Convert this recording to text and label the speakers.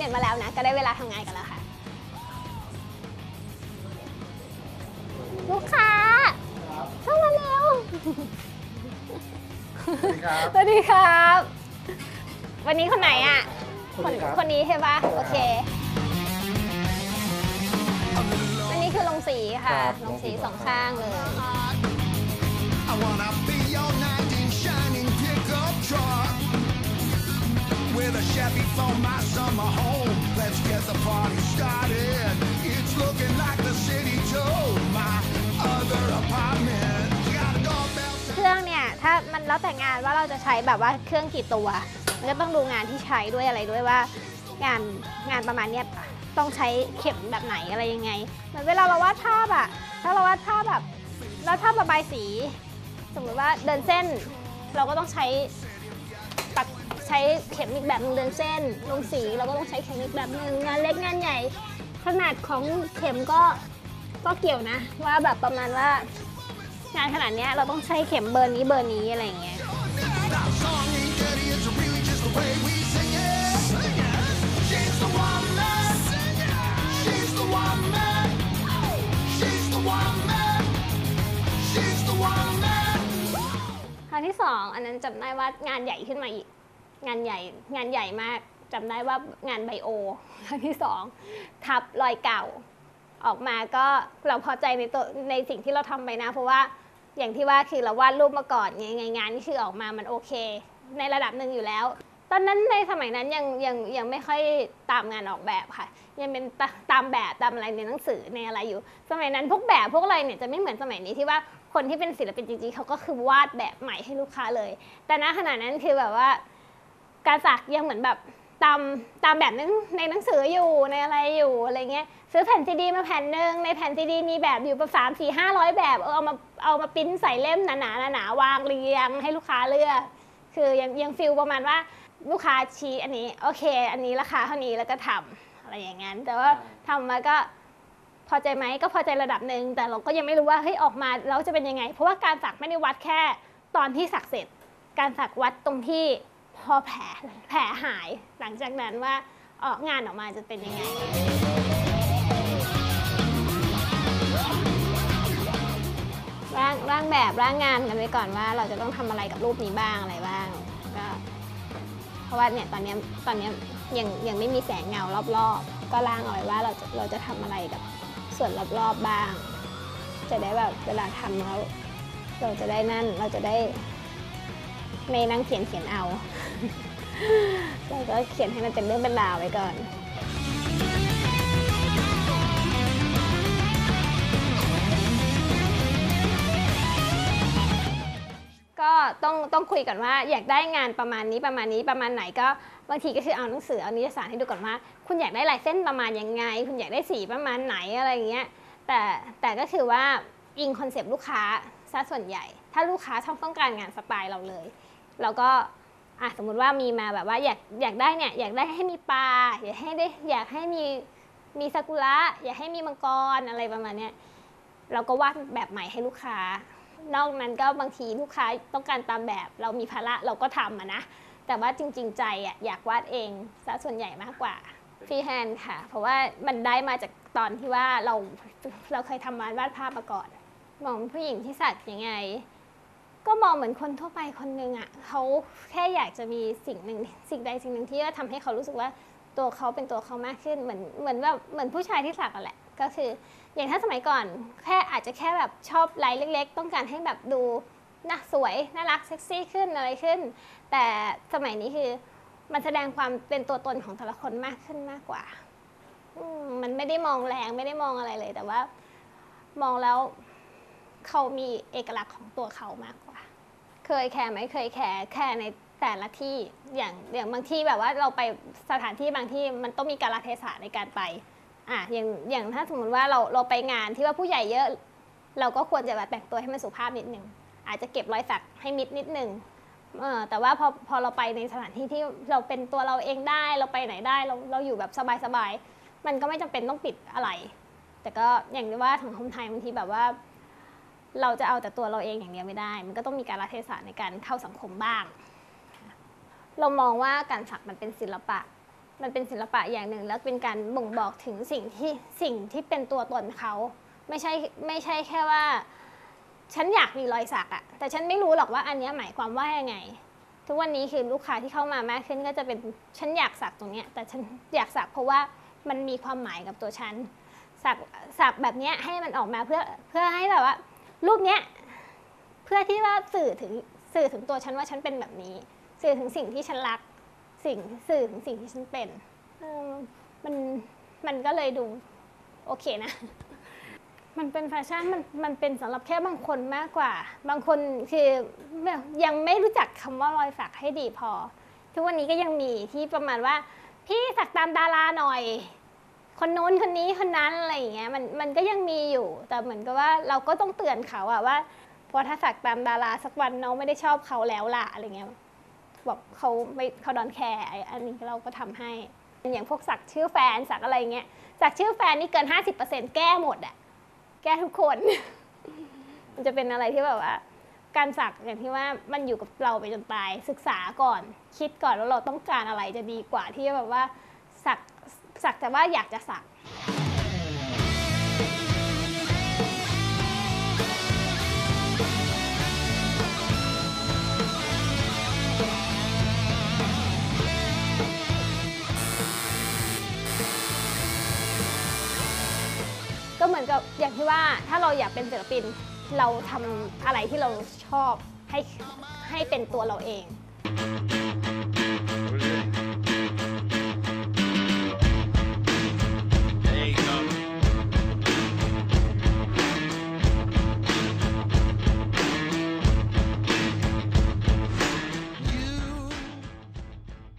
Speaker 1: นมาแล้วนะก็ได้เวลาทำงานกันแล้วค่ะลูกค้าเข้ามาเร็วสวัสดีครับวันนี้คนไหนอ่ะคนนี้ใช่ปะโอเคอันนี้คือลงสีค่ะลงสี2ข้างเลยWith a Chevy for my summer home, let's get the party started. It's looking like the city told my other apartment. เครื่องเนี่ยถ้ามันแล้วแต่งานว่าเราจะใช้แบบว่าเครื่องกี่ตัวมันก็ต้องดูงานที่ใช้ด้วยอะไรด้วยว่างานประมาณนี้ต้องใช้เข็มแบบไหนอะไรยังไงเหมือนเวลาเราวาดภาพอะถ้าเราวาดภาพแบบแล้วภาพระบายสีสมมติว่าเดินเส้นเราก็ต้องใช้เข็มอีกแบบนึงเดินเส้นลงสีเราก็ต้องใช้เข็มอีกแบบนึงงานเล็กงานใหญ่ขนาดของเข็มก็เกี่ยวนะว่าแบบประมาณว่างานขนาดนี้เราต้องใช้เข็มเบอร์นี้อะไรอย่างเงี้ยครั้งที่2อันนั้นจำได้ว่างานใหญ่ขึ้นมาอีกงานใหญ่มากจำได้ว่างานไบโอครั้งที่2ทับรอยเก่าออกมาก็เราพอใจในสิ่งที่เราทำไปนะเพราะว่าอย่างที่ว่าคือเราวาดรูปมาก่อนงานนี่คือออกมามันโอเคในระดับหนึ่งอยู่แล้วตอนนั้นในสมัยนั้นยังไม่ค่อยตามงานออกแบบค่ะยังเป็นตามแบบตามอะไรในหนังสือในอะไรอยู่สมัยนั้นพวกแบบพวกอะไรเนี่ยจะไม่เหมือนสมัยนี้ที่ว่าคนที่เป็นศิลปินจริงๆเขาก็คือวาดแบบใหม่ให้ลูกค้าเลยแต่ณขณะนั้นคือแบบว่าการสักยังเหมือนแบบตามแบบในหนังสืออยู่ในอะไรอยู่อะไรเงี้ยซื้อแผ่นซีดีมาแผ่นหนึ่งในแผ่นซีดีมีแบบอยู่ประมาณ300-500แบบเอามาปิ้นใส่เล่มหนาๆวางเรียงให้ลูกค้าเลือกคือยังฟีลประมาณว่าลูกค้าชี้อันนี้โอเคอันนี้ราคาเท่านี้แล้วก็ทำอะไรอย่างงั้นแต่ว่าทำมาก็พอใจไหมก็พอใจระดับหนึ่งแต่เราก็ยังไม่รู้ว่าเฮ้ยออกมาแล้วจะเป็นยังไงเพราะว่าการสักไม่ได้วัดแค่ตอนที่สักเสร็จการสักวัดตรงที่พอแผลหายหลังจากนั้นว่างานออกมาจะเป็นยังไงร่างแบบร่างงานกันไว้ก่อนว่าเราจะต้องทำอะไรกับรูปนี้บ้างอะไรบ้างก็เพราะว่าเนี่ยตอนนี้ยังไม่มีแสงเงารอบๆก็ร่างเอาไว้ว่าเราจะทำอะไรกับส่วนรอบๆบ้างจะได้แบบเวลาทำแล้วเราจะได้นั่นเราจะได้ไม่นั่งเขียนเอาเราก็เขียนให้มันเป็นเรื่องเป็นราวไว้ก่อนก็ต้องคุยกันว่าอยากได้งานประมาณนี้ประมาณไหนก็บางทีก็คือเอาหนังสือเอานิตยสารให้ดูก่อนว่าคุณอยากได้ลายเส้นประมาณยังไงคุณอยากได้สีประมาณไหนอะไรอย่างเงี้ยแต่ก็คือว่าอิงคอนเซปต์ลูกค้าซะส่วนใหญ่ถ้าลูกค้าต้องการงานสไตล์เราเลยเราก็สมมุติว่ามีมาแบบว่าอยากได้เนี่ยอยากได้ให้มีปลาอยากให้มีซากุระอยากให้มีมังกรอะไรประมาณนี้เราก็วาดแบบใหม่ให้ลูกค้านอกนั้นก็บางทีลูกค้าต้องการตามแบบเรามีภาระเราก็ทำนะแต่ว่าจริงๆใจอยากวาดเองซะส่วนใหญ่มากกว่าฟรีแฮนด์ค่ะเพราะว่ามันได้มาจากตอนที่ว่าเราเคยทำงานวาดภาพมาก่อนมองผู้หญิงที่สักยังไงก็มองเหมือนคนทั่วไปคนนึงเขาแค่อยากจะมีสิ่งใดสิ่งหนึ่งที่จะทำให้เขารู้สึกว่าตัวเขาเป็นตัวเขามากขึ้นเหมือนผู้ชายที่สักกันแหละก็คืออย่างถ้าสมัยก่อนอาจจะแค่แบบชอบลายเล็กๆต้องการให้แบบดูน่าสวยน่ารักเซ็กซี่ขึ้นอะไรขึ้นแต่สมัยนี้คือมันแสดงความเป็นตัวตนของแต่ละคนมากขึ้นมากกว่ามันไม่ได้มองแรงไม่ได้มองอะไรเลยแต่ว่ามองแล้วเขามีเอกลักษณ์ของตัวเขามากกว่าเคยแคร์ไหมเคยแคร์ในแต่ละที่อย่างบางที่แบบว่าเราไปสถานที่บางที่มันต้องมีกาลเทศะในการไปอย่างถ้าสมมติว่าเราไปงานที่ว่าผู้ใหญ่เยอะเราก็ควรจะแต่งตัวให้มันสุภาพนิดนึงอาจจะเก็บรอยสักให้มิดนิดนึงแต่ว่าพอเราไปในสถานที่ที่เราเป็นตัวเราเองได้เราไปไหนได้เราอยู่แบบสบายๆมันก็ไม่จำเป็นต้องปิดอะไรแต่ก็อย่างที่ว่าของคนไทยบางทีแบบว่าเราจะเอาแต่ตัวเราเองอย่างเดียวไม่ได้มันก็ต้องมีกาลเทศะในการเข้าสังคมบ้างเรามองว่าการสักมันเป็นศิลปะมันเป็นศิลปะอย่างหนึ่งแล้วเป็นการบ่งบอกถึงสิ่งที่เป็นตัวตนเขาไม่ใช่แค่ว่าฉันอยากมีรอยสักอะแต่ฉันไม่รู้หรอกว่าอันนี้หมายความว่ายังไงทุกวันนี้คือลูกค้าที่เข้ามามากขึ้นก็จะเป็นฉันอยากสักตรงเนี้ยแต่ฉันอยากสักเพราะว่ามันมีความหมายกับตัวฉันสักแบบนี้ให้มันออกมาเพื่อให้แบบว่ารูปเนี้ยเพื่อที่ว่าสื่อถึงตัวฉันว่าฉันเป็นแบบนี้สื่อถึงสิ่งที่ฉันรักสื่อถึงสิ่งที่ฉันเป็นมันก็เลยดูโอเคนะมันเป็นแฟชั่นมันเป็นสำหรับแค่บางคนมากกว่าบางคนคือยังไม่รู้จักคำว่ารอยสักให้ดีพอทุกวันนี้ก็ยังมีที่ประมาณว่าพี่สักตามดาราหน่อยคนนู้นคนนี้คนนั้นอะไรอย่างเงี้ยมันก็ยังมีอยู่แต่เหมือนกับว่าเราก็ต้องเตือนเขาอะว่าพอถ้าสักตามดาราสักวันน้องไม่ได้ชอบเขาแล้วล่ะอะไรเงี้ยบอกเขาดอนแคร์อันนี้เราก็ทำให้อย่างพวกสักชื่อแฟนสักอะไรเงี้ยสักชื่อแฟนนี่เกิน 50% แก้หมดอะแก้ทุกคน มันจะเป็นอะไรที่แบบว่าการสักอย่างที่ว่ามันอยู่กับเราไปจนตายศึกษาก่อนคิดก่อนว่าเราต้องการอะไรจะดีกว่าที่จะแบบว่าสักแต่ว่าอยากจะสักก็เหมือนกับอย่างที่ว่าถ้าเราอยากเป็นศิลปินเราทำอะไรที่เราชอบให้เป็นตัวเราเอง